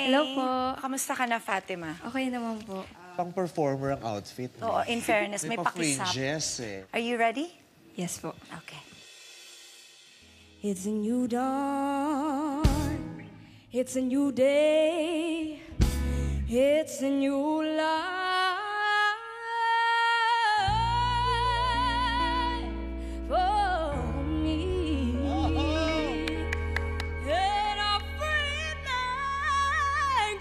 Hello po. Kamusta ka na, Fatima? Okay naman po. Pang-performer ang outfit. Oo, in fairness, may pakisap. fringes eh. Are you ready? Yes po. Okay. It's a new dawn. It's a new day. It's a new life for me. And I'm free like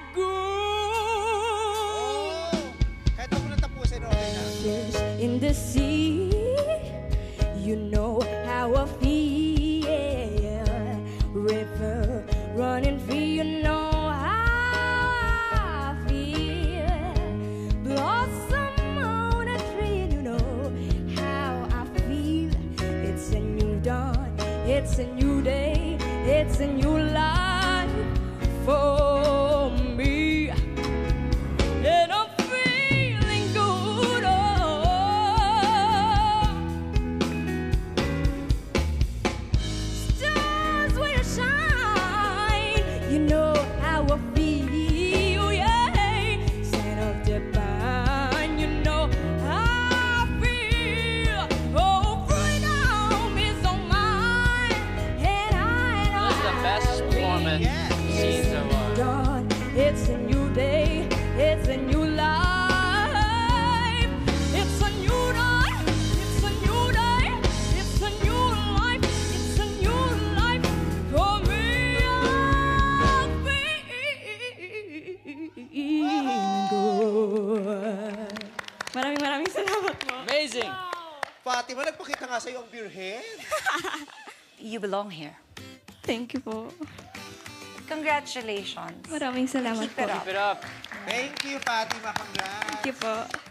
gold. Kahit huwag mo na tapusin, okay na. Fish in the sea. You know how I feel. River running free, you know how I feel. Blossom on a tree, you know how I feel. It's a new dawn, it's a new day, it's a new life for me. And I'm feeling good, stars will shine. You know how I feel, yeah. Son of divine, you know how I feel. Oh, freedom is on mine, and This is the best performance scenes so far. dawn. It's a new day, it's a new life. It's a new dawn, it's a new day, it's a new life, it's a new life for me. I'm feeling good. Maraming salamat po. Amazing! Fatima, nagpakita nga sa'yo ang beer head. You belong here. Thank you po. Congratulations. Maraming salamat Keep it po. up. Keep it up. Thank you, Fatima. Congrats. Thank you po.